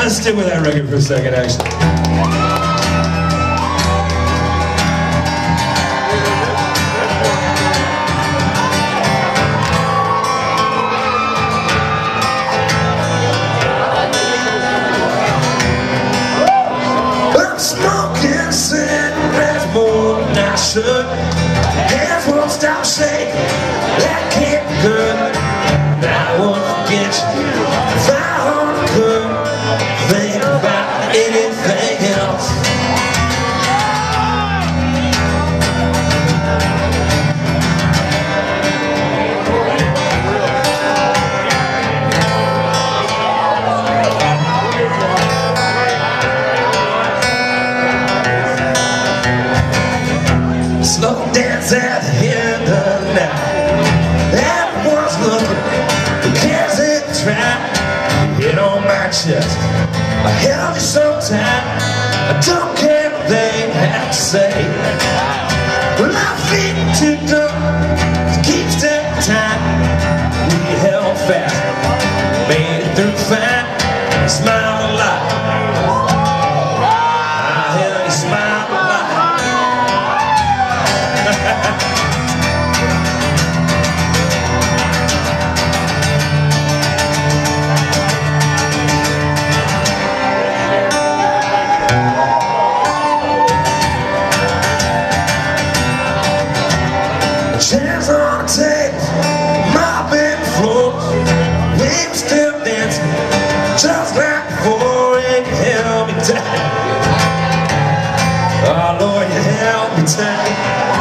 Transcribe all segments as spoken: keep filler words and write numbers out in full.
Let's stick with that record for a second, actually. I'm smoking cigarettes more than I should. Hands won't stop shaking. That can't be good. I won't forget you if I only could think about anything else. Slow dance at the end of the night. Everyone's looking, who cares if it's right? Hit on my chest, I held you so tight. I don't care what they have to say. Well, my feet too dumb to keep step tight. We held fast, made it through fine. Smiled a lot. I held you, smiled a lot. Chairs on the table, mopping the floor. We were still dancing, just like before. And you held me tight. Oh Lord, you held me tight.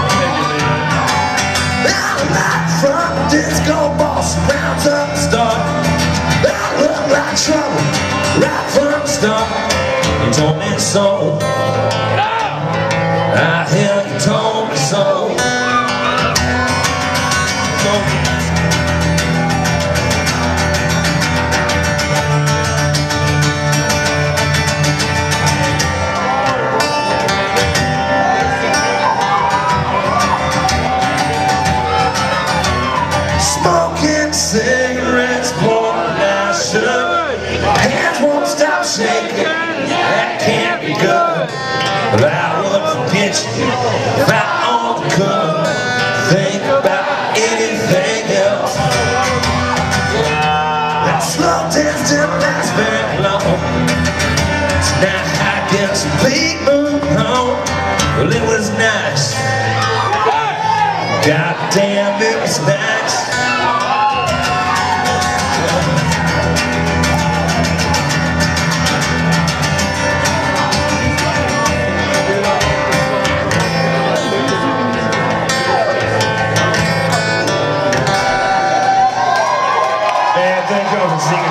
Now the light from the disco ball surrounds up the start. I look like trouble right from the start. You told me so. I held you, told me so. Smoking cigarettes more than I should. Hands won't stop shaking. That can't be good. But I would forget you if I only could think about anything else. That slow dance didn't last very long. Tonight I get some big move home. Well, it was nice. God damn, it was nice. Man, thank you all for singing.